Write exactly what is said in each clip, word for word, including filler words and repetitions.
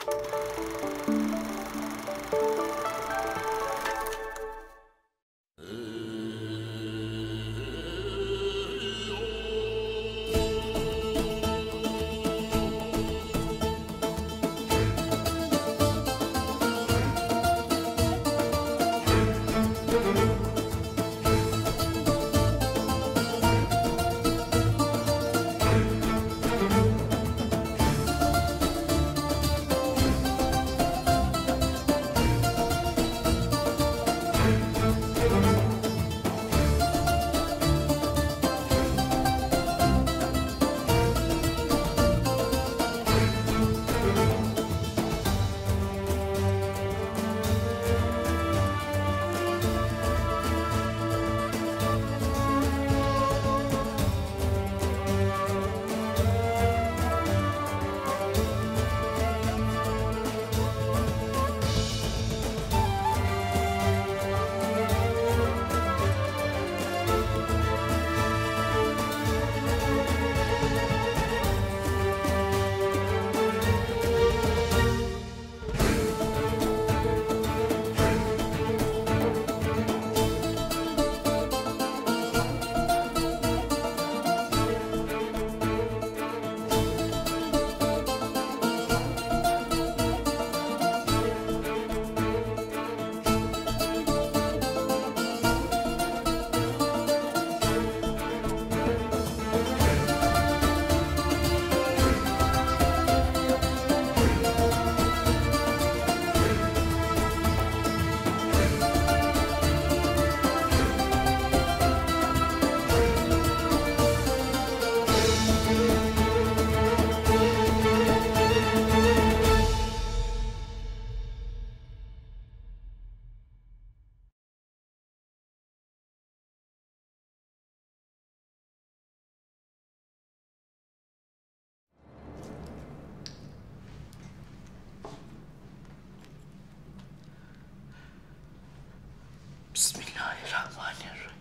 Bismillahirrahmanirrahim.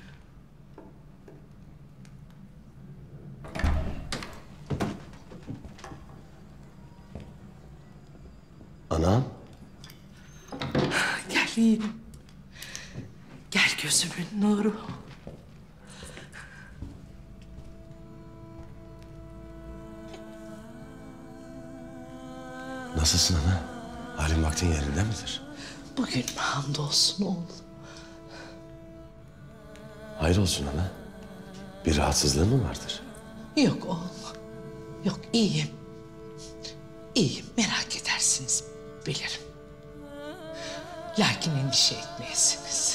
Anam. Gel yiğidim. Gel gözümün nuru. Nasılsın ana? Halin vaktin yerinde midir? Bugün hamdolsun oğlum. Hayır olsun ana. Bir rahatsızlığın mı vardır? Yok oğlum. Yok, iyiyim. İyiyim, merak edersiniz. Bilirim. Lakin endişe etmeyesiniz.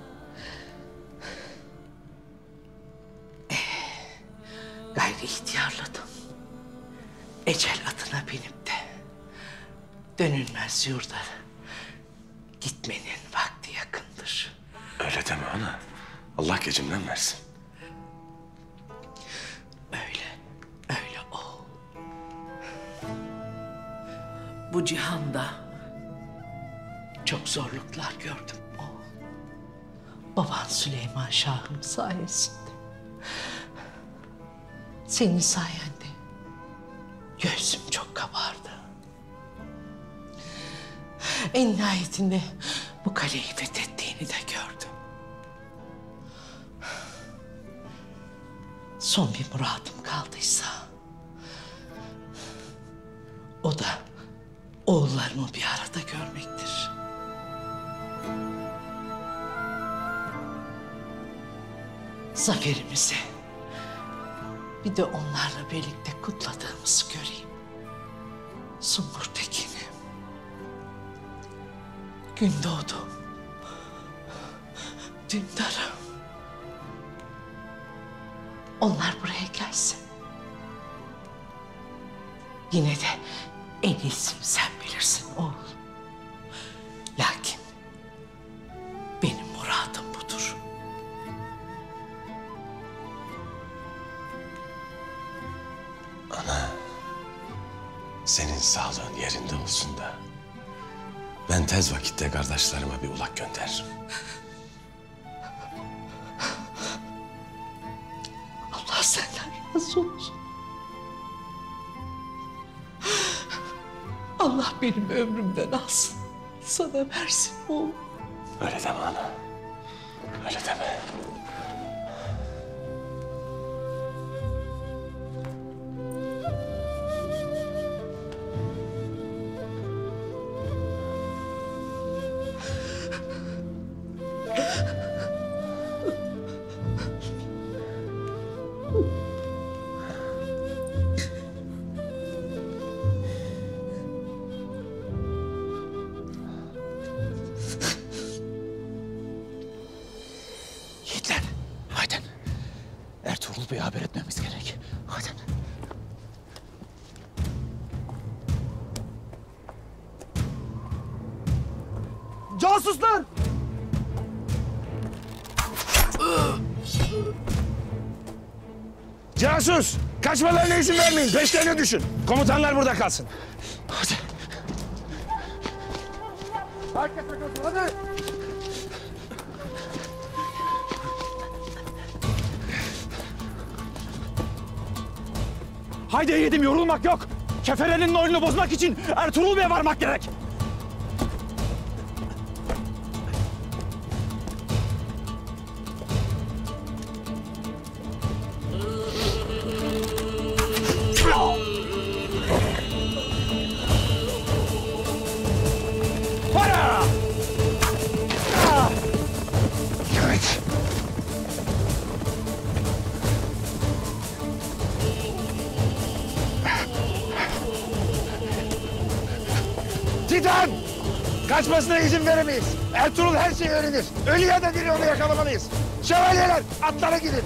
Ee, gayri ihtiyarladım. Ecel atına binip de dönülmez yurda gitmenin vakti yakındır. Öyle deme ana. Allah gecimden versin. Öyle, öyle ol. Bu cihanda çok zorluklar gördüm oğul. Baban Süleyman Şah'ım sayesinde. Senin sayende göğsüm çok kabardı. En nihayetinde bu kaleyi fethettiğini de gördüm. Son bir muradım kaldıysa o da oğullarımı bir arada görmektir. Zaferimizi bir de onlarla birlikte kutladığımızı göreyim. Sumbur Tekin'im. Gündoğdu. Dündar'ım. Onlar buraya gelsin. Yine de en iyisini sen bilirsin oğul. Lakin benim muradım budur. Ana, senin sağlığın yerinde olsun da ben tez vakitte kardeşlerime bir ulak gönderirim. Allah senden razı olsun. Allah benim ömrümden alsın. Sana versin oğlum. Öyle deme ana. Öyle deme. Yiğitler, haydi. Ertuğrul Bey'e haber etmemiz gerek. Haydi. Casuslar! Casus! Kaçmalarına izin vermeyin. Peşlerine düşün. Komutanlar burada kalsın. Hadi. Herkes takılsın, hadi. Haydi yedim, yorulmak yok. Keferenin oyununu bozmak için Ertuğrul Bey'e varmak gerek. Para! Evet. Titan! Kaçmasına izin veremeyiz. Ertuğrul her şeyi öğrenir. Ölü ya da diri onu yakalamalıyız. Şövalyeler, atlara gidin.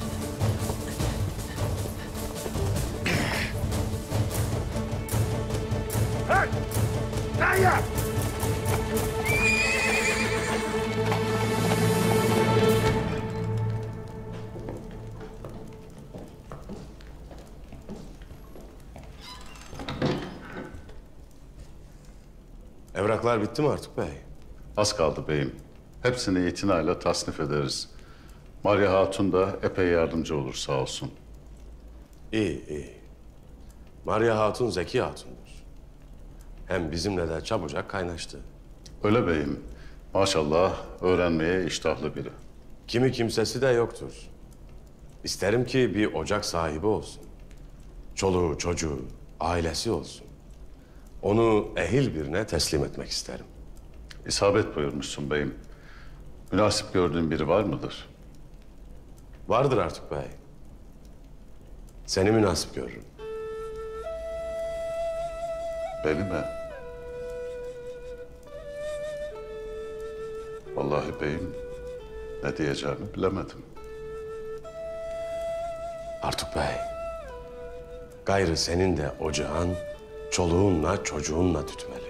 Hey! Naya! Evraklar bitti mi Artuk Bey? Az kaldı beyim. Hepsini itinayla tasnif ederiz. Maria Hatun da epey yardımcı olur sağ olsun. İyi, iyi. Maria Hatun zeki hatundur. Hem bizimle de çabucak kaynaştı. Öyle beyim. Maşallah öğrenmeye iştahlı biri. Kimi kimsesi de yoktur. İsterim ki bir ocak sahibi olsun. Çoluğu, çocuğu, ailesi olsun. Onu ehil birine teslim etmek isterim. İsabet buyurmuşsun beyim. Münasip gördüğün biri var mıdır? Vardır Artuk Bey. Seni münasip görürüm. Beni mi? Vallahi beyim ne diyeceğimi bilemedim. Artuk Bey, gayrı senin de ocağın çoluğunla çocuğunla tütmeli.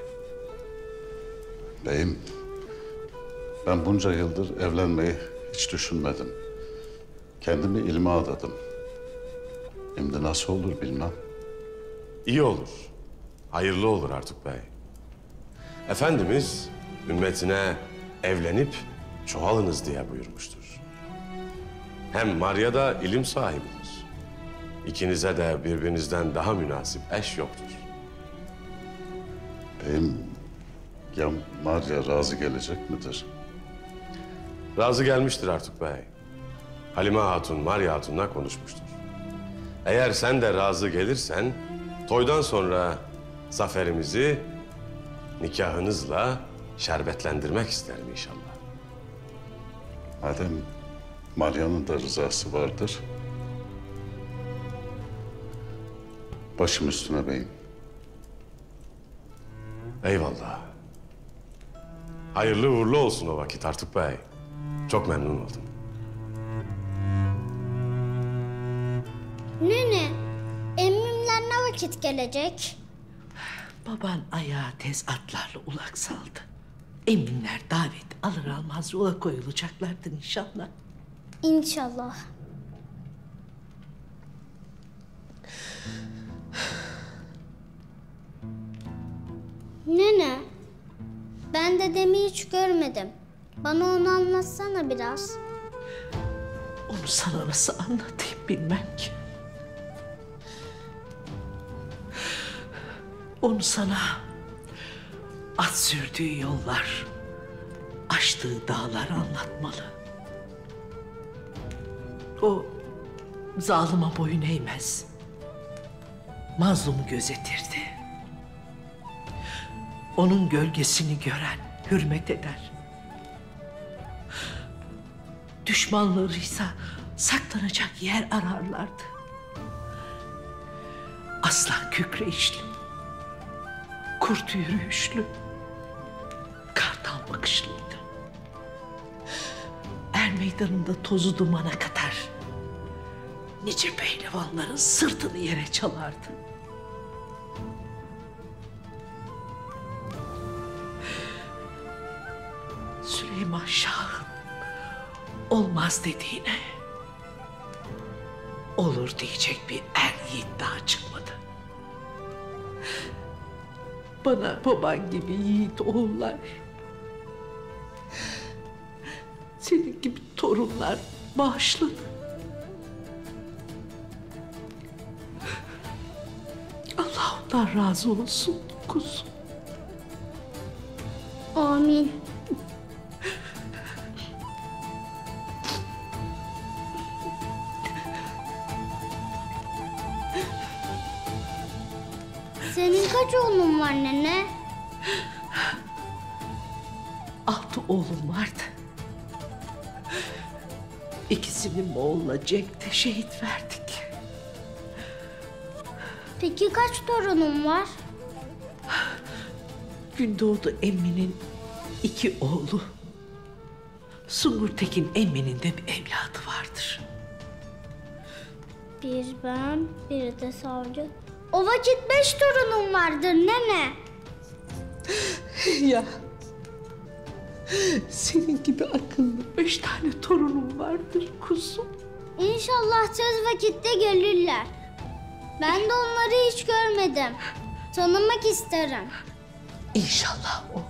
Beyim, ben bunca yıldır evlenmeyi hiç düşünmedim. Kendimi ilme adadım. Şimdi nasıl olur bilmem. İyi olur, hayırlı olur Artuk Bey. Efendimiz ümmetine evlenip çoğalınız diye buyurmuştur. Hem Maria da ilim sahibidir. İkinize de birbirinizden daha münasip eş yoktur. Beyim, ya Maria razı gelecek midir? Razı gelmiştir Artuk Bey. Halime Hatun, Maria Hatun'la konuşmuştur. Eğer sen de razı gelirsen, toydan sonra zaferimizi nikahınızla şerbetlendirmek isterim inşallah. Madem Maria'nın da rızası vardır, başım üstüne beyim. Eyvallah. Hayırlı uğurlu olsun o vakit Artuk Bey. Çok memnun oldum. Nene, emmimler ne vakit gelecek? Baban ayağa tez atlarla ulak saldı. Eminler davet alır almaz yola koyulacaklardır inşallah. İnşallah. Nene, ben dedemi hiç görmedim. Bana onu anlatsana biraz. Onu sana nasıl anlatayım bilmem ki. Onu sana at sürdüğü yollar, aştığı dağlar anlatmalı. O zalıma boyun eğmez. Mazlumu gözetirdi. Onun gölgesini gören hürmet eder. Düşmanlarıysa saklanacak yer ararlardı. Aslan kükreyişli, kurt yürüyüşlü, kartal bakışlıydı. Er meydanında tozu dumana katar. Nice pehlivanların sırtını yere çalardı. Süleyman Şah'ın olmaz dediğine olur diyecek bir er yiğit daha çıkmadı. Bana baban gibi yiğit oğullar, senin gibi torunlar bağışladı. Allah ondan razı olsun kuzum. Amin. Senin kaç oğlun var nene? Altı oğlum vardı. İkisini Moğol'la Cenk'te şehit verdik. Peki kaç torunun var? Gündoğdu emminin iki oğlu. Sungur Tekin emminin de bir evladı vardır. Bir ben, biri de savcı. O vakit beş torunum vardır nene. Ya senin gibi akıllı beş tane torunum vardır kuzum. İnşallah tez vakitte gelirler. Ben de onları hiç görmedim. Tanımak isterim. İnşallah o.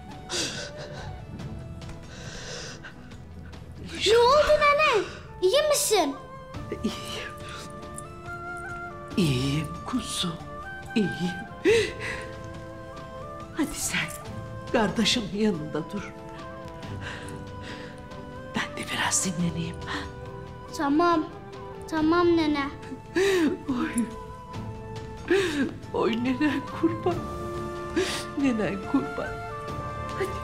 Ne oldu nene? İyi misin? İyiyim. İyiyim kuzum. İyiyim. Hadi sen kardeşimin yanında dur. Ben de biraz dinleneyim. Tamam. Tamam nene. Oy. Oy nenen kurban. Nenen kurban. Hadi.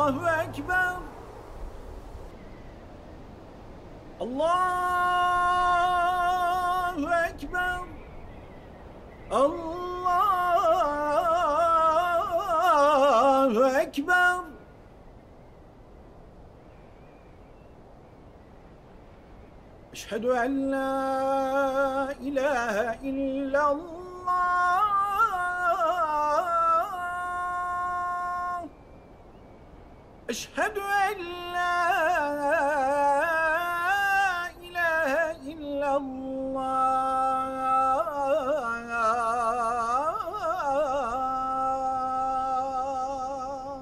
Allahu Ekber. Allahu Ekber. Allahu Ekber. Eşhedü en la ilahe illallah. Eşhedü en la ilahe illallah.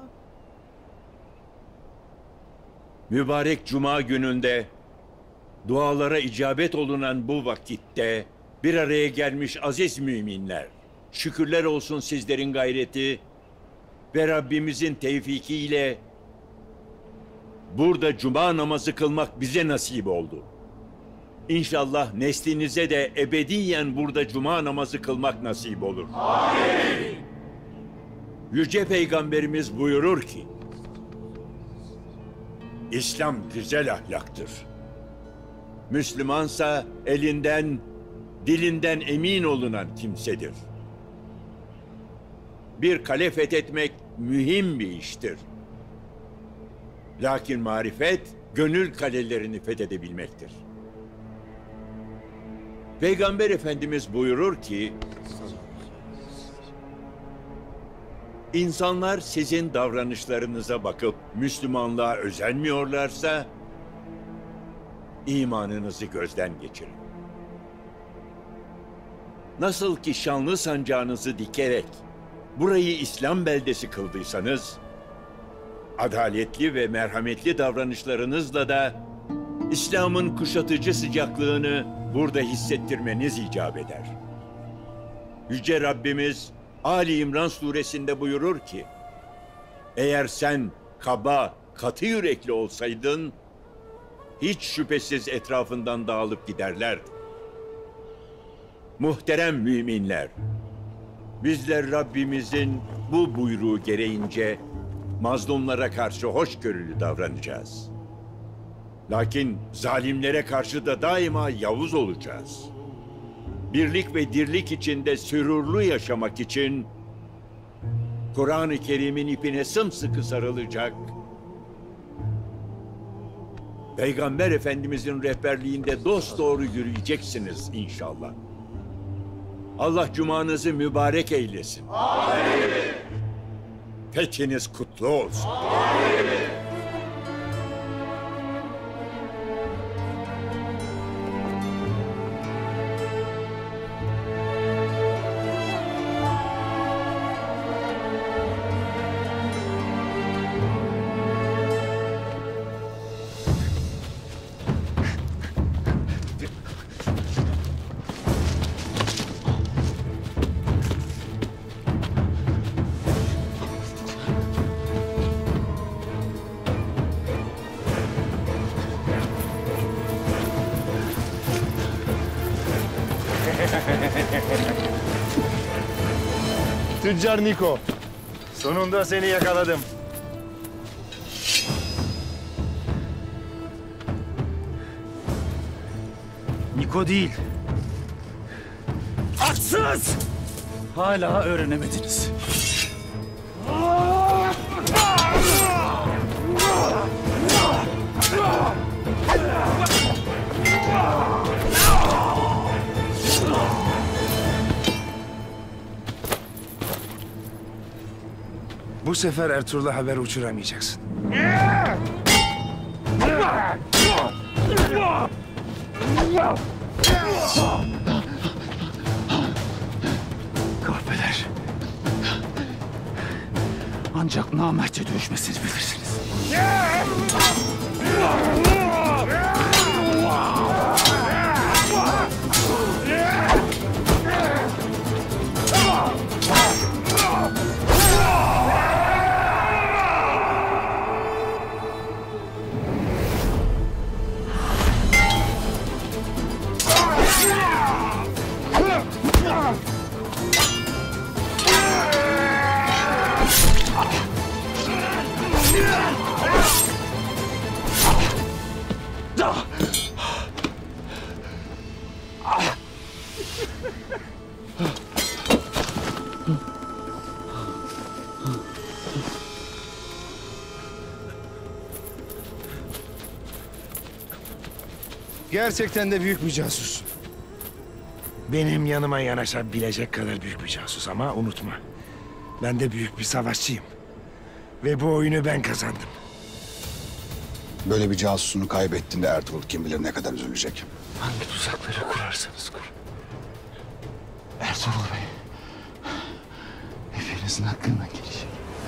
Mübarek Cuma gününde dualara icabet olunan bu vakitte bir araya gelmiş aziz müminler, şükürler olsun sizlerin gayreti ve Rabbimizin tevfikiyle burada Cuma namazı kılmak bize nasip oldu. İnşallah neslinize de ebediyen burada Cuma namazı kılmak nasip olur. Amin. Yüce Peygamberimiz buyurur ki, İslam güzel ahlaktır. Müslümansa elinden, dilinden emin olunan kimsedir. Bir kale fethetmek mühim bir iştir. Lakin marifet, gönül kalelerini fethedebilmektir. Peygamber Efendimiz buyurur ki, İnsanlar sizin davranışlarınıza bakıp Müslümanlığa özenmiyorlarsa, imanınızı gözden geçirin. Nasıl ki şanlı sancağınızı dikerek burayı İslam beldesi kıldıysanız, adaletli ve merhametli davranışlarınızla da İslam'ın kuşatıcı sıcaklığını burada hissettirmeniz icap eder. Yüce Rabbimiz Ali İmran suresinde buyurur ki, eğer sen kaba, katı yürekli olsaydın, hiç şüphesiz etrafından dağılıp giderlerdi. Muhterem müminler, bizler Rabbimizin bu buyruğu gereğince mazlumlara karşı hoşgörülü davranacağız. Lakin zalimlere karşı da daima yavuz olacağız. Birlik ve dirlik içinde sürurlu yaşamak için Kur'an-ı Kerim'in ipine sımsıkı sarılacak, Peygamber Efendimizin rehberliğinde dosdoğru yürüyeceksiniz inşallah. Allah cumanızı mübarek eylesin. Amin. Fethiniz kutlu olsun. Amin. Tüccar Niko. Sonunda seni yakaladım. Niko değil. Atsız! Hala öğrenemediniz. Bu sefer Ertuğrul'a haber uçuramayacaksın. Kahpeler. Ancak namertçe dövüşmesini bilirsiniz. Yeah! Gerçekten de büyük bir casus. Benim yanıma yanaşabilecek kadar büyük bir casus ama unutma. Ben de büyük bir savaşçıyım. Ve bu oyunu ben kazandım. Böyle bir casusunu kaybettiğinde Ertuğrul kim bilir ne kadar üzülecek. Hangi tuzakları kurarsanız kurun. Ertuğrul Bey, hepinizin hakkından gelecek.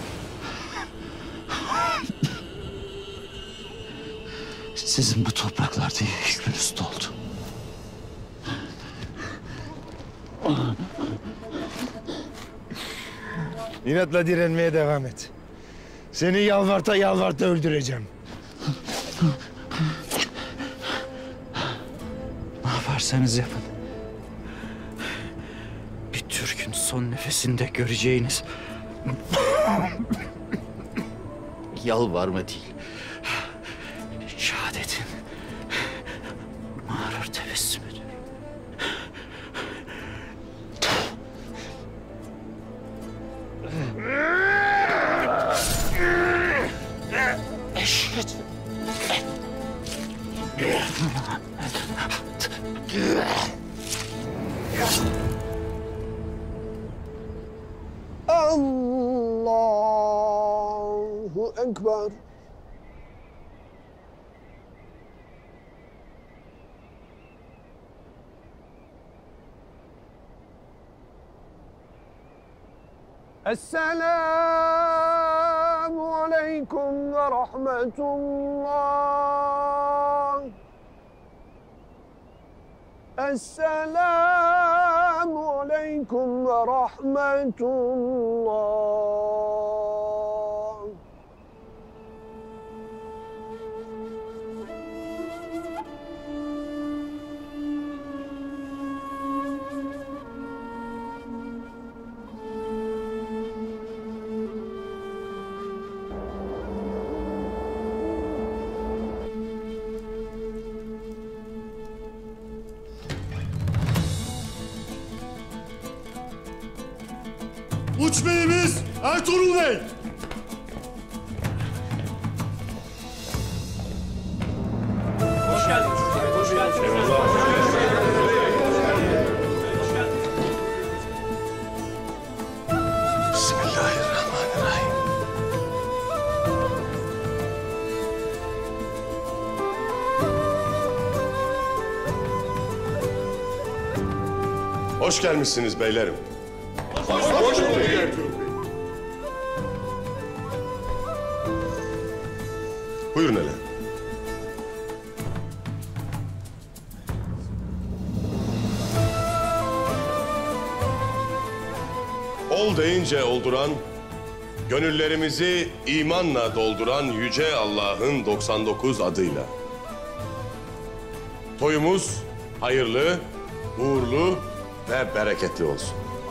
Sizin bu topraklarda hükmünüz doldu. İnatla direnmeye devam et. Seni yalvarta yalvarta öldüreceğim. Ne yaparsanız yapın. Bir Türk'ün son nefesinde göreceğiniz yalvarma değil, şehadetin mağrur tebessümüdür. Eşhedü Allahu Ekber. Esselamu aleyküm ve rahmetullah. Esselamu aleyküm ve rahmetullah. Uç beyimiz Ertuğrul Bey. Hoş geldiniz. Hoş geldiniz. Bismillahirrahmanirrahim. Hoş gelmişsiniz beylerim. Hoş bulduk Ertuğrul Bey. Buyurun hele. Ol deyince olduran, gönüllerimizi imanla dolduran Yüce Allah'ın doksan dokuz adıyla. Toyumuz hayırlı, uğurlu ve bereketli olsun.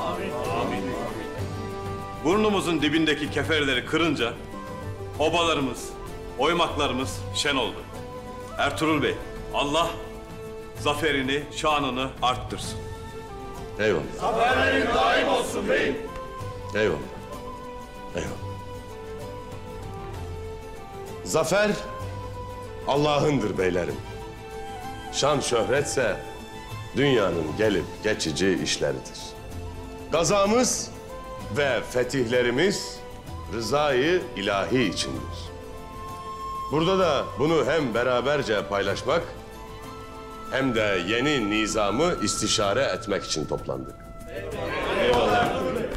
Burnumuzun dibindeki keferleri kırınca obalarımız, oymaklarımız şen oldu. Ertuğrul Bey, Allah zaferini, şanını arttırsın. Eyvallah. Zaferlerin daim olsun beyim. Eyvallah. Eyvallah. Zafer Allah'ındır beylerim. Şan şöhretse dünyanın gelip geçici işleridir. Gazamız ve fetihlerimiz rızayı ilahi içindir. Burada da bunu hem beraberce paylaşmak hem de yeni nizamı istişare etmek için toplandık. Eyvallah.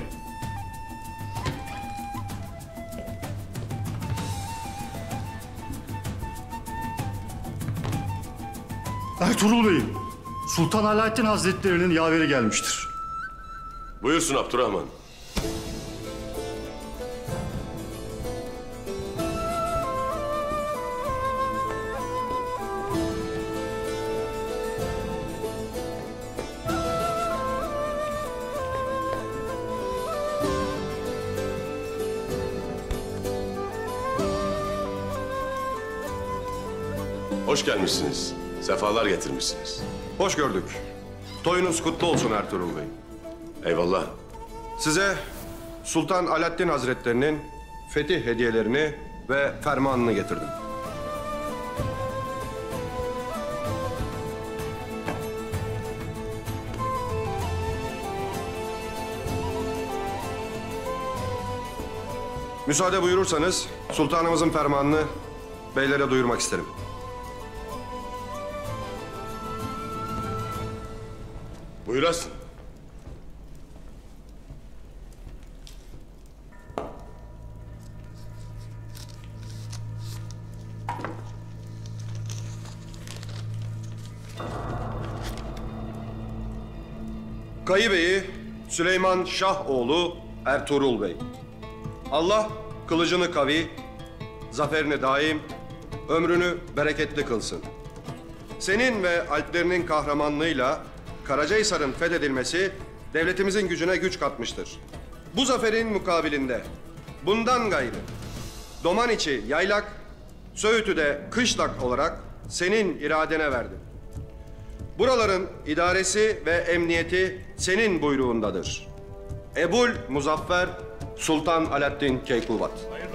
Ertuğrul Bey'im, Sultan Alaaddin Hazretleri'nin yaveri gelmiştir. Buyursun Abdurrahman. Hoş gelmişsiniz. Sefalar getirmişsiniz. Hoş gördük. Toyunuz kutlu olsun Ertuğrul Bey. Eyvallah. Size Sultan Alaaddin Hazretlerinin fetih hediyelerini ve fermanını getirdim. Müsaade buyurursanız sultanımızın fermanını beylere duyurmak isterim. Buyurasın. Kayı Bey'i Süleyman Şahoğlu Ertuğrul Bey. Allah kılıcını kavi, zaferini daim, ömrünü bereketli kılsın. Senin ve alplerinin kahramanlığıyla Karacahisar'ın fethedilmesi devletimizin gücüne güç katmıştır. Bu zaferin mukabilinde bundan gayrı Domaniçi yaylak, Söğüt'ü de kışlak olarak senin iradene verdim. Buraların idaresi ve emniyeti senin buyruğundadır. Ebul Muzaffer Sultan Alaaddin Keykubat.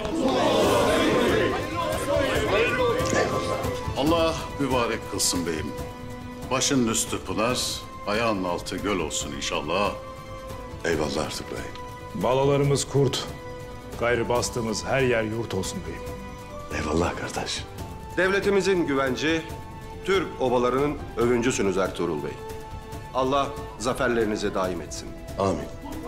Allah mübarek kılsın beyim. Başının üstü pınar, ayağının altı göl olsun inşallah. Eyvallah Ertuğrul Bey. Balalarımız kurt. Gayrı bastığımız her yer yurt olsun beyim. Eyvallah kardeş. Devletimizin güvenci, Türk obalarının övüncüsünüz Ertuğrul Bey. Allah zaferlerinizi daim etsin. Amin.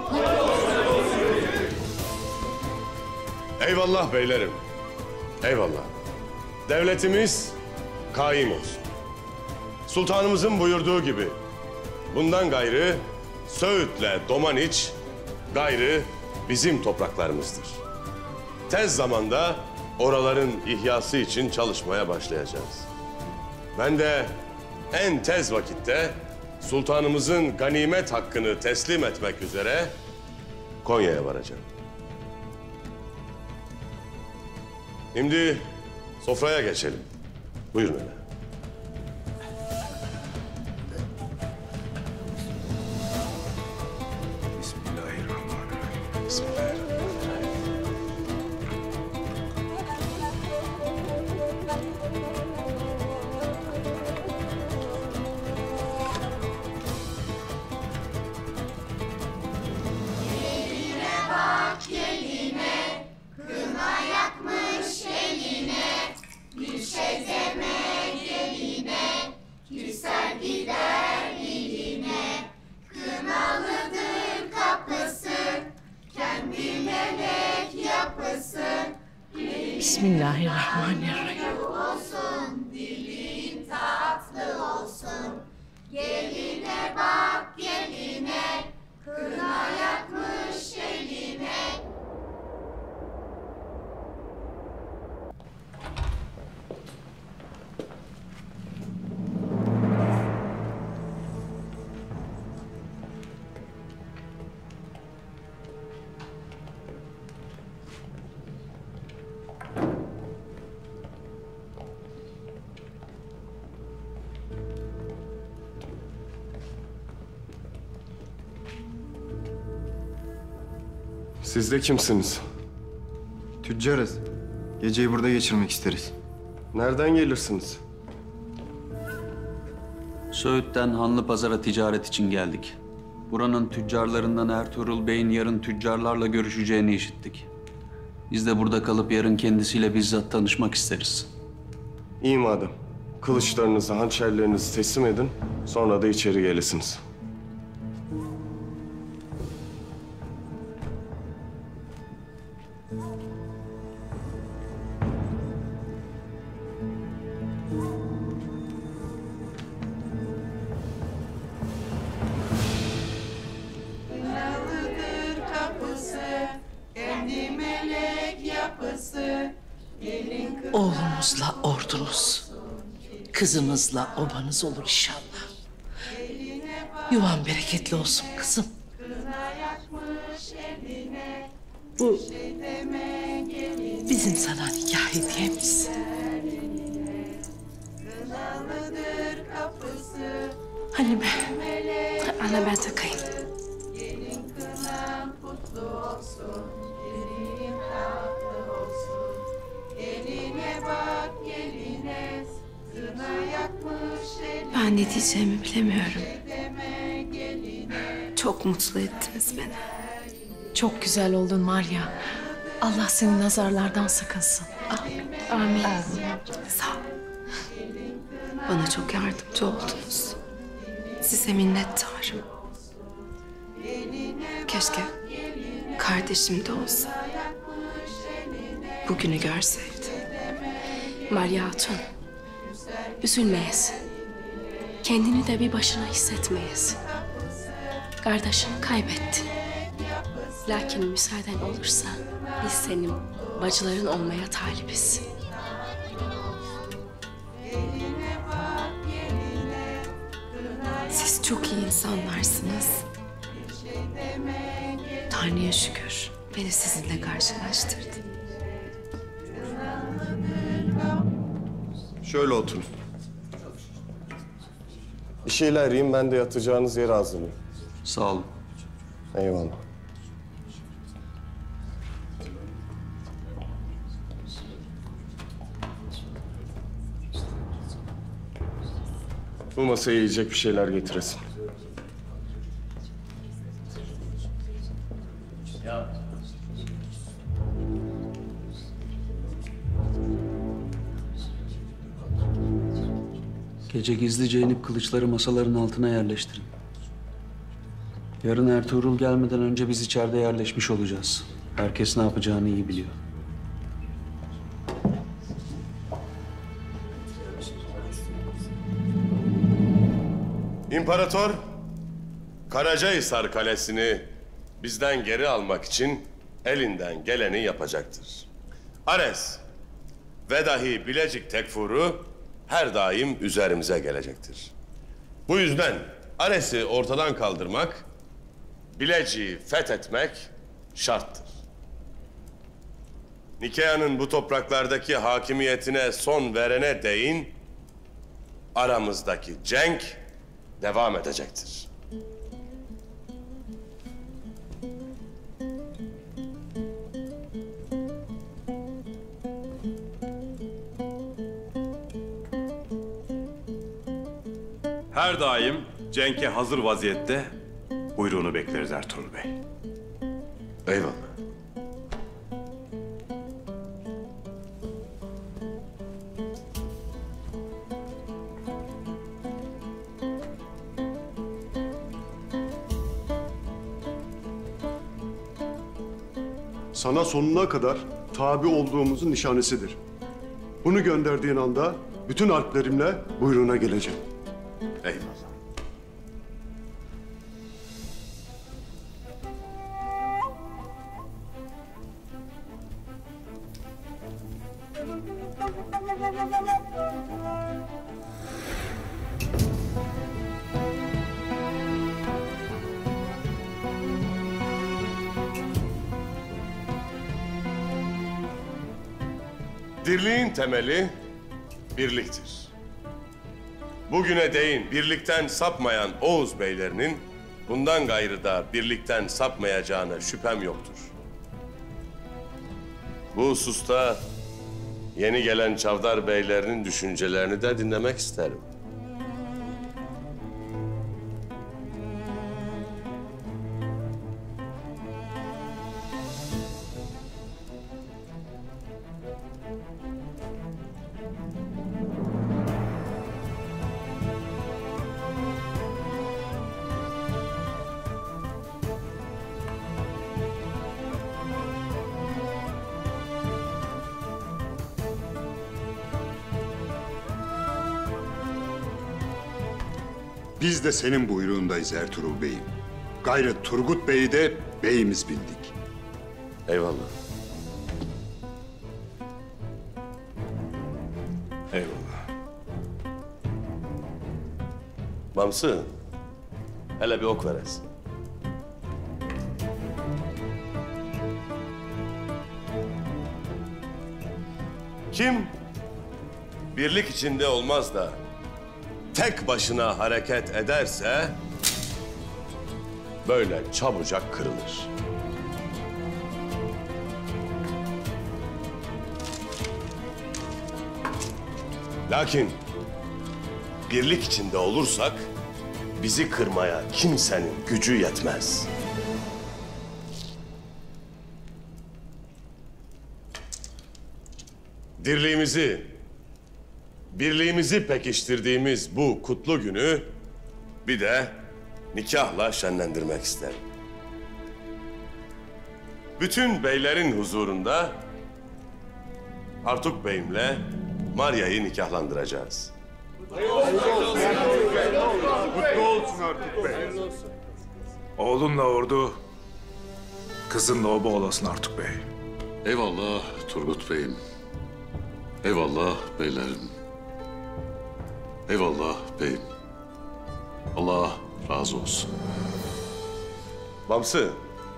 Eyvallah beylerim. Eyvallah. Devletimiz kaim olsun. Sultanımızın buyurduğu gibi bundan gayrı Söğüt'le Domaniç gayrı bizim topraklarımızdır. Tez zamanda oraların ihyası için çalışmaya başlayacağız. Ben de en tez vakitte sultanımızın ganimet hakkını teslim etmek üzere Konya'ya varacağım. Şimdi sofraya geçelim. Buyurun öyle. Bismillahirrahmanirrahim. Bismillahirrahmanirrahim. Bismillahirrahmanirrahim. Olsun, dilin tatlı olsun. Geline bak geline, kına yakmış eline. Siz de kimsiniz? Tüccarız. Geceyi burada geçirmek isteriz. Nereden gelirsiniz? Söğüt'ten Hanlıpazar'a ticaret için geldik. Buranın tüccarlarından Ertuğrul Bey'in yarın tüccarlarla görüşeceğini işittik. Biz de burada kalıp yarın kendisiyle bizzat tanışmak isteriz. İyi madem. Kılıçlarınızı, hançerlerinizi teslim edin. Sonra da içeri gelirsiniz. Kınalıdır kapısı, kendi melek yapısı. Gelin kına Oğlumuzla ordunuz, kızınızla obanız olur inşallah. Yuvan bereketli olsun kızım. kına yakmış eline. Bu Şey deme gelin. bizim sana nikah hediyemiz. Kınalıdır kapısı. Halime, Ana ben takayım. Gelin kınan kutlu olsun. Gelin tatlı olsun. Geline bak geline. Kına yakmış eline. Ben ne diyeceğimi bilemiyorum. Deme geline. Çok mutlu ettiniz beni. Çok güzel oldun Maria. Allah seni nazarlardan sakınsın. Amin. Sağ ol. Bana çok yardımcı oldunuz. Size minnettarım. Keşke kardeşim de olsa. Bugünü görseydi. Maria Hatun, üzülmeyesin. Kendini de bir başına hissetmeyesin. Kardeşini kaybettin. Lakin müsaaden olursa biz senin bacıların olmaya talibiz. Siz çok iyi insanlarsınız. Tanrı'ya şükür beni sizinle karşılaştırdı. Şöyle oturun. Bir şeyler yiyin, ben de yatacağınız yeri hazırlayayım. Sağ olun. Eyvallah. Bu masaya yiyecek bir şeyler getiresin. Gece gizlice inip kılıçları masaların altına yerleştirin. Yarın Ertuğrul gelmeden önce biz içeride yerleşmiş olacağız. Herkes ne yapacağını iyi biliyor. İmparator, Karacahisar Kalesi'ni bizden geri almak için elinden geleni yapacaktır. Ares ve dahi Bilecik tekfuru her daim üzerimize gelecektir. Bu yüzden Ares'i ortadan kaldırmak, Bilecik'i fethetmek şarttır. Nikea'nın bu topraklardaki hakimiyetine son verene değin aramızdaki cenk devam edecektir. Her daim cenke hazır vaziyette buyruğunu bekleriz Ertuğrul Bey. Eyvallah. Sana sonuna kadar tabi olduğumuzun nişanesidir. Bunu gönderdiğin anda bütün alplerimle buyruğuna geleceğim. Eyvallah. Dirliğin temeli birliktir. Bugüne değin birlikten sapmayan Oğuz beylerinin bundan gayrı da birlikten sapmayacağına şüphem yoktur. Bu hususta yeni gelen Çavdar beylerinin düşüncelerini de dinlemek isterim. Biz de senin buyruğundayız Ertuğrul Bey'im. Gayrı Turgut Bey'i de beyimiz bildik. Eyvallah. Eyvallah. Bamsı, hele bir ok veresin. Kim birlik içinde olmaz da tek başına hareket ederse böyle çabucak kırılır. Lakin birlik içinde olursak bizi kırmaya kimsenin gücü yetmez. dirliğimizi, birliğimizi pekiştirdiğimiz bu kutlu günü bir de nikahla şenlendirmek isterim. Bütün beylerin huzurunda Artuk Bey'imle Maria'yı nikahlandıracağız. Mutlu olsun Artuk Bey. Oğlunla ordu, kızınla oba olasın Artuk Bey. Eyvallah Turgut Bey'im. Eyvallah beylerim. Eyvallah beyim. Allah razı olsun. Bamsı.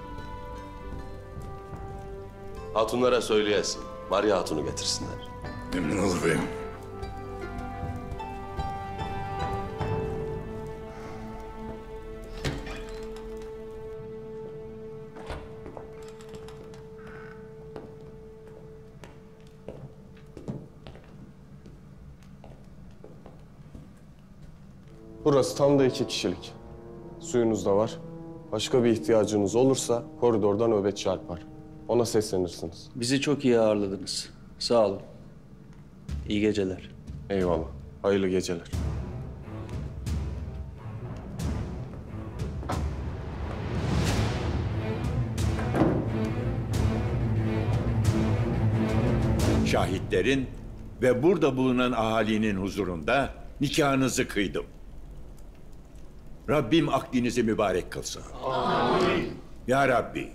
Hatunlara söyleyesin. Maria Hatun'u getirsinler. Memnun olur beyim. Burası tam da iki kişilik. Suyunuz da var. Başka bir ihtiyacınız olursa koridordan nöbetçi çarpar. Ona seslenirsiniz. Bizi çok iyi ağırladınız. Sağ olun. İyi geceler. Eyvallah. Hayırlı geceler. Şahitlerin ve burada bulunan ahalinin huzurunda nikahınızı kıydım. Rabbim akdinizi mübarek kılsın. Amin. Ya Rabbi,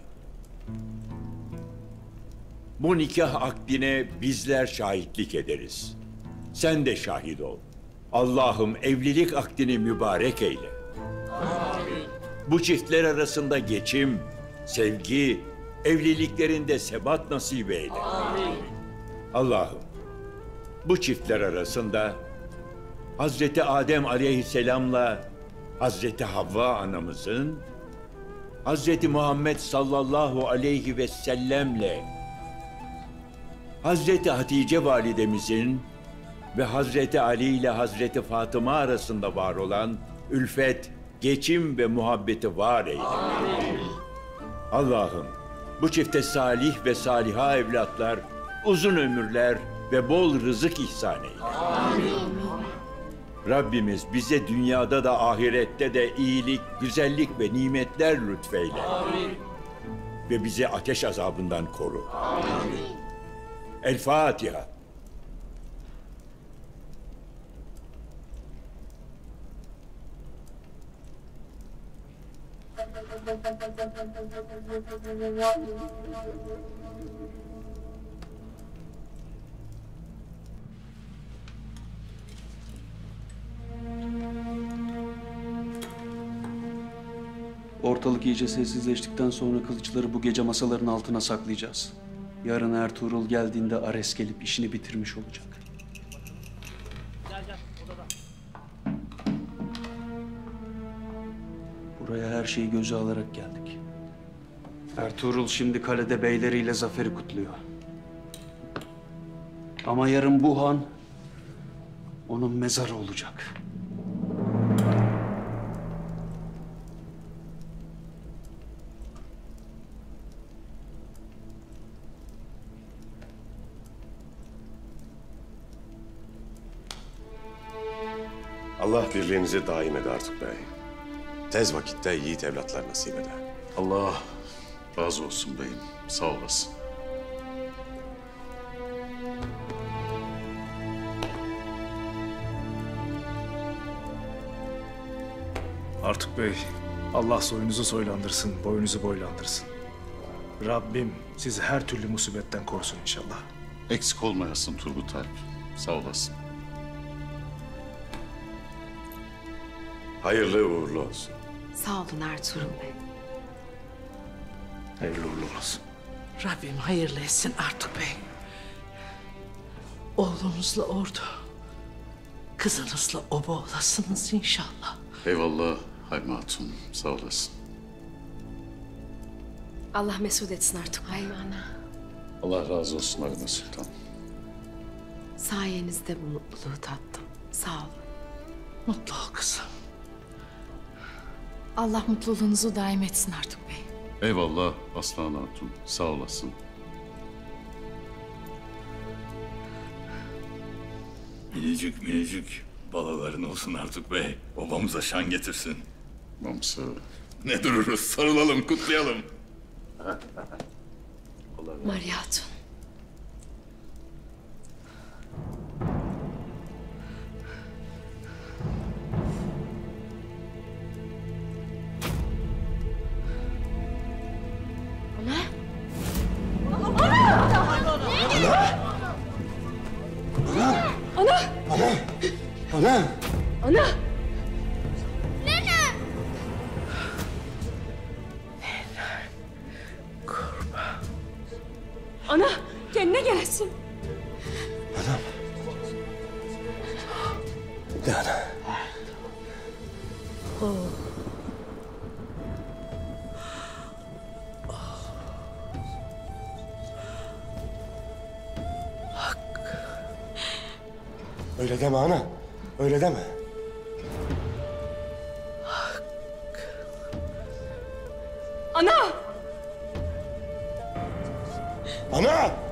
bu nikah akdine bizler şahitlik ederiz. Sen de şahit ol. Allah'ım evlilik akdini mübarek eyle. Amin. Bu çiftler arasında geçim, sevgi, evliliklerinde sebat nasip eyle. Amin. Allah'ım, bu çiftler arasında Hazreti Adem aleyhisselamla Hazreti Havva anamızın, Hazreti Muhammed sallallahu aleyhi ve sellemle Hazreti Hatice validemizin ve Hazreti Ali ile Hazreti Fatıma arasında var olan ülfet, geçim ve muhabbeti var eyle. Amin. Allah'ım, bu çifte salih ve saliha evlatlar, uzun ömürler ve bol rızık ihsan eyle. Amin. Rabbimiz bize dünyada da ahirette de iyilik, güzellik ve nimetler lütfeyle. Amin. Ve bizi ateş azabından koru. Amin. El Fatiha. Ortalık iyice sessizleştikten sonra kılıçları bu gece masaların altına saklayacağız. Yarın Ertuğrul geldiğinde Ares gelip işini bitirmiş olacak. Buraya her şeyi göze alarak geldik. Ertuğrul şimdi kalede beyleriyle zaferi kutluyor. Ama yarın bu han onun mezarı olacak. Allah birliğinizi daim eder Artuk Bey. Tez vakitte yiğit evlatlar nasip eder. Allah razı olsun beyim. Sağ olasın. Artuk Bey, Allah soyunuzu soylandırsın, boyunuzu boylandırsın. Rabbim sizi her türlü musibetten korusun inşallah. Eksik olmayasın Turgut Alp. Sağ olasın. Hayırlı uğurlu olsun. Sağ olun Ertuğrul Bey. Hayırlı uğurlu olsun. Rabbim hayırlı etsin Artuk Bey. Oğlunuzla ordu, kızınızla oba olasınız inşallah. Eyvallah Hayma Hatun. Sağ olasın. Allah mesut etsin artık Hayma ana. Allah razı olsun Hayma Sultan. Sayenizde bu mutluluğu tattım. Sağ olun. Mutlu ol kızım. Allah mutluluğunuzu daim etsin Artuk Bey. Eyvallah Aslan Hatun. Sağ olasın. Minicik minicik balaların olsun Ertuğ Bey. Babamıza şan getirsin. Mamsı. Ne dururuz? Sarılalım, kutlayalım. Maria Hatun. Ana! Ana! Ana! Nene! Ana kendine gelesin. Anam. De ana. Öyle deme ana. Öyle deme. Ana! Ana!